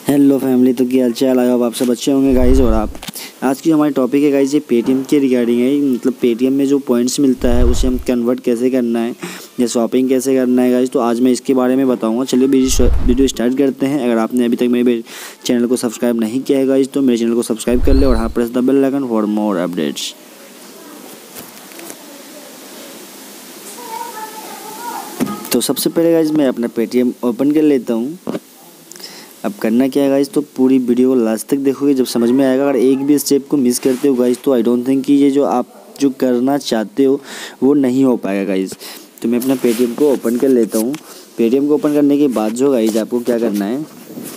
Hello family, तो क्या हाल चाल है। अब आप सब अच्छे होंगे गाइज। और आप आज की हमारी टॉपिक है गाइज, ये पेटीएम के रिगार्डिंग है। मतलब पेटीएम में जो पॉइंट्स मिलता है उसे हम कन्वर्ट कैसे करना है या शॉपिंग कैसे करना है गाइज, तो आज मैं इसके बारे में बताऊंगा। चलिए वीडियो स्टार्ट करते हैं। अगर आपने अभी तक मेरे चैनल को सब्सक्राइब नहीं किया है गाइज, तो मेरे चैनल को सब्सक्राइब कर ले और हाँ press the bell icon for more updates. तो सबसे पहले गाइज मैं अपना पेटीएम ओपन कर लेता हूँ। अब करना क्या है गाइज, तो पूरी वीडियो को लास्ट तक देखोगे, जब समझ में आएगा। अगर एक भी स्टेप को मिस करते हो गाइज, तो आई डोंट थिंक कि ये जो आप जो करना चाहते हो वो नहीं हो पाएगा गाइज। तो मैं अपना पेटीएम को ओपन कर लेता हूँ। पेटीएम को ओपन करने के बाद जो गाइज आपको क्या करना है,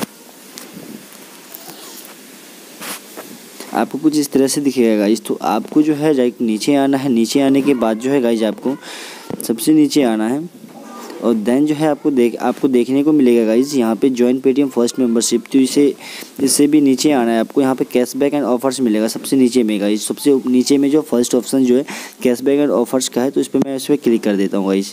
आपको कुछ इस तरह से दिखेगा गाइज। तो आपको जो है डायरेक्ट नीचे आना है। नीचे आने के बाद जो है गाइज आपको सबसे नीचे आना है और देन जो है आपको देखने को मिलेगा गाइज यहाँ पे ज्वाइन पेटीएम फर्स्ट मेंबरशिप। तो इससे भी नीचे आना है। आपको यहाँ पे कैशबैक एंड ऑफर्स मिलेगा सबसे नीचे में गाइज। सबसे नीचे में जो फर्स्ट ऑप्शन जो है कैशबैक एंड ऑफर्स का है, तो इस पर मैं इस पर क्लिक कर देता हूँ गाइज।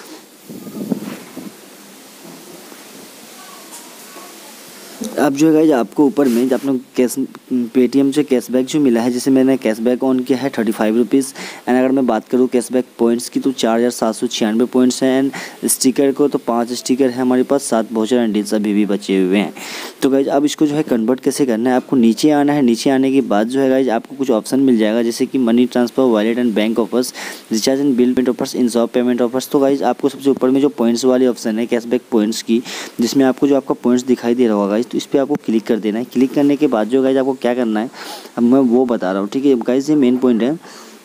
अब जो है गाइज आपको ऊपर में जब अपना पेटीएम से कैशबैक जो मिला है, जैसे मैंने कैशबैक ऑन किया है 35 रुपीज़। एंड अगर मैं बात करूँ कैशबैक पॉइंट्स की, तो 4796 पॉइंट्स हैं। एंड स्टिकर को तो 5 स्टिकर है हमारे पास, 7 वाउचर एंड डील्स अभी भी बचे हुए हैं। तो गाइज अब इसको जो है कन्वर्ट कैसे करना है, आपको नीचे आना है। नीचे आने के बाद जो है गाइज आपको कुछ ऑप्शन मिल जाएगा, जैसे कि money transfer, wallet and bank offers, recharge and bill payment offers, in shop payment offers. तो गाइज आपको सबसे ऊपर में जो पॉइंट्स वाली ऑप्शन है कैशबैक पॉइंट्स की, जिसमें आपको जो आपका पॉइंट्स दिखाई दे रहा होगा गाइज, तो इस पर आपको क्लिक कर देना है। क्लिक करने के बाद जो गाइज आपको क्या करना है, अब मैं वो बता रहा हूँ, ठीक है गाइज। ये मेन पॉइंट है।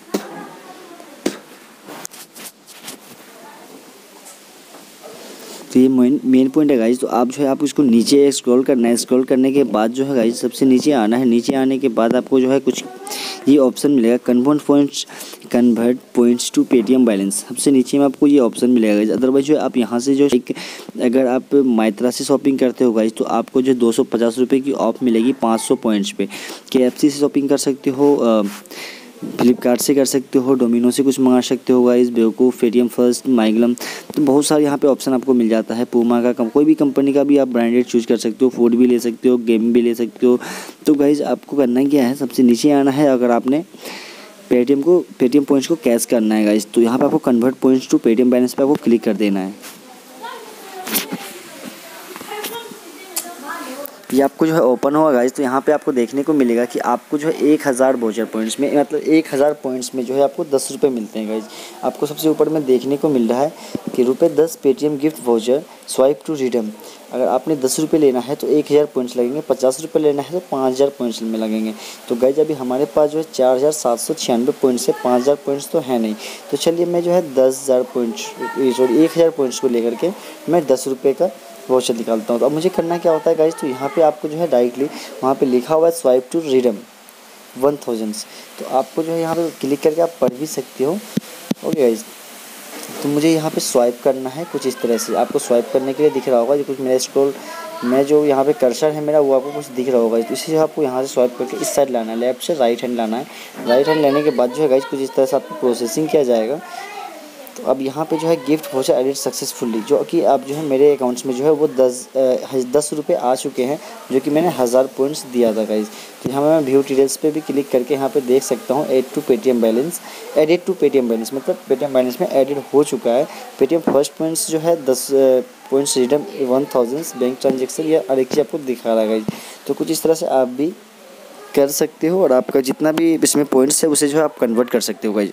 तो ये मेन पॉइंट है गाइज। तो आप जो है आप इसको नीचे स्क्रॉल करना है। स्क्रॉल करने के बाद जो है गाइज सबसे नीचे आना है। नीचे आने के बाद आपको जो है कुछ ये ऑप्शन मिलेगा, convert points to Paytm balance. सबसे नीचे में आपको ये ऑप्शन मिलेगा गाइज। अदरवाइज जो आप यहाँ से जो अगर आप माइत्रा से शॉपिंग करते हो गाइज, तो आपको जो 250 रुपये की ऑफ मिलेगी 500 पॉइंट्स पे। केएफसी से शॉपिंग कर सकते हो, फ्लिपकार्ट से कर सकते हो, डोमिनो से कुछ मंगा सकते हो गाइज, बेवकूफ़, पेटीएम फर्स्ट, माइग्लम। तो बहुत सारे यहाँ पे ऑप्शन आपको मिल जाता है। पूमा का कोई भी कंपनी का भी आप ब्रांडेड चूज़ कर सकते हो। फूड भी ले सकते हो, गेम भी ले सकते हो। तो गाइज आपको करना क्या है, सबसे नीचे आना है। अगर आपने पेटीएम पॉइंट्स को कैश करना है गाइज, तो यहाँ पर आपको convert points to Paytm balance पर आपको क्लिक कर देना है। ये आपको जो है ओपन होगा गाइज। तो यहाँ पे आपको देखने को मिलेगा कि आपको जो है 1000 वाउचर पॉइंट्स में, मतलब 1000 पॉइंट्स में जो है आपको 10 रुपये मिलते हैं गाइज। आपको सबसे ऊपर में देखने को मिल रहा है कि ₹10 Paytm gift voucher swipe to redeem. अगर आपने 10 रुपये लेना है तो 1000 पॉइंट्स लगेंगे, 50 रुपये लेना है तो 5000 पॉइंट्स में लगेंगे। तो गाइज अभी हमारे पास जो है 4796 पॉइंट्स है, 5000 पॉइंट्स तो है नहीं। तो चलिए मैं जो है 10,000 पॉइंट्स, सॉरी 1000 पॉइंट्स को लेकर के मैं 10 रुपये का वाउचर निकालता हूँ। तो अब मुझे करना क्या होता है गाइज, तो यहाँ पे आपको जो है डायरेक्टली वहाँ पे लिखा हुआ है स्वाइप टू रिडीम 1000। तो आपको जो है यहाँ पे क्लिक करके आप पढ़ भी सकते हो। ओके गाइज, तो मुझे यहाँ पे स्वाइप करना है कुछ इस तरह से। आपको स्वाइप करने के लिए दिख रहा होगा जो कुछ मेरा स्क्रॉल मैं जो यहाँ पे कर्सर है मेरा, वो आपको कुछ दिख रहा होगा। तो इसी आपको यहाँ से स्वाइप करके इस साइड लाना है, लेफ्ट से राइट हैंड लाना है। राइट हैंड लेने के बाद जो है गाइज कुछ इस तरह से आपको प्रोसेसिंग किया जाएगा। तो अब यहाँ पे जो है गिफ्ट वाउचर एडिट सक्सेसफुली, जो कि अब जो है मेरे अकाउंट्स में जो है वो 10 रुपये आ चुके हैं, जो कि मैंने 1000 पॉइंट्स दिया था गाइज। तो यहाँ मैं व्यू डिटेल्स पे भी क्लिक करके यहाँ पे देख सकता हूँ एडिट टू पेटीएम बैलेंस, मतलब पेटीएम बैलेंस में एडिट हो चुका है। पेटीएम फर्स्ट पॉइंट्स जो है 10 पॉइंट्स रिडीम 1000 बैंक ट्रांजेक्शन या और एक चीज़ आपको दिखा रहा है गाइज। तो कुछ इस तरह से आप भी कर सकते हो और आपका जितना भी इसमें पॉइंट्स है उसे जो है आप कन्वर्ट कर सकते हो गाइज।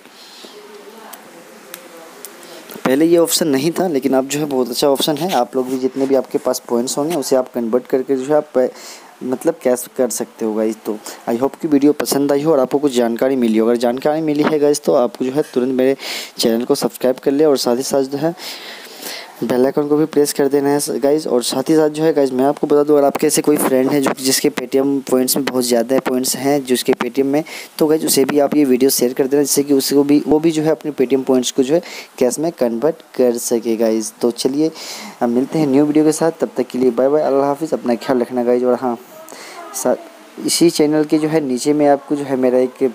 पहले ये ऑप्शन नहीं था, लेकिन अब जो है बहुत अच्छा ऑप्शन है। आप लोग भी जितने भी आपके पास पॉइंट्स होंगे उसे आप कन्वर्ट करके जो है आप मतलब कैश कर सकते हो गाइज। तो आई होप कि वीडियो पसंद आई हो और आपको कुछ जानकारी मिली हो। अगर जानकारी मिली है गाइज, तो आपको जो है तुरंत मेरे चैनल को सब्सक्राइब कर ले और साथ ही साथ जो है बेल आइकन को भी प्रेस कर देना है गाइज। और साथ ही साथ जो है गाइज मैं आपको बता दूं, अगर आपके ऐसे कोई फ्रेंड है जिसके पेटीएम पॉइंट्स में बहुत ज़्यादा पॉइंट्स हैं जिसके पेटीएम में, तो गाइज उसे भी आप ये वीडियो शेयर कर देना, जिससे कि उसको भी वो भी जो है अपने पेटीएम पॉइंट्स को जो है कैश में कन्वर्ट कर सके गाइज। तो चलिए अब मिलते हैं न्यू वीडियो के साथ, तब तक के लिए बाय बाय, अल्लाह हाफिज़, अपना ख्याल रखना गाइज। और हाँ, इसी चैनल के जो है नीचे में आपको जो है मेरा एक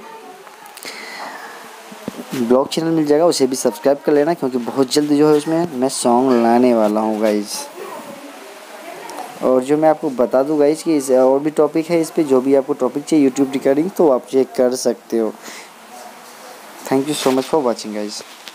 ब्लॉग चैनल मिल जाएगा, उसे भी सब्सक्राइब कर लेना, क्योंकि बहुत जल्द जो है उसमें मैं सॉन्ग लाने वाला हूँ गाइज। और जो मैं आपको बता दूँ गाइस कि इस और भी टॉपिक है इस पे, जो भी आपको टॉपिक चाहिए यूट्यूब रिगार्डिंग तो आप चेक कर सकते हो। Thank you so much for watching guys.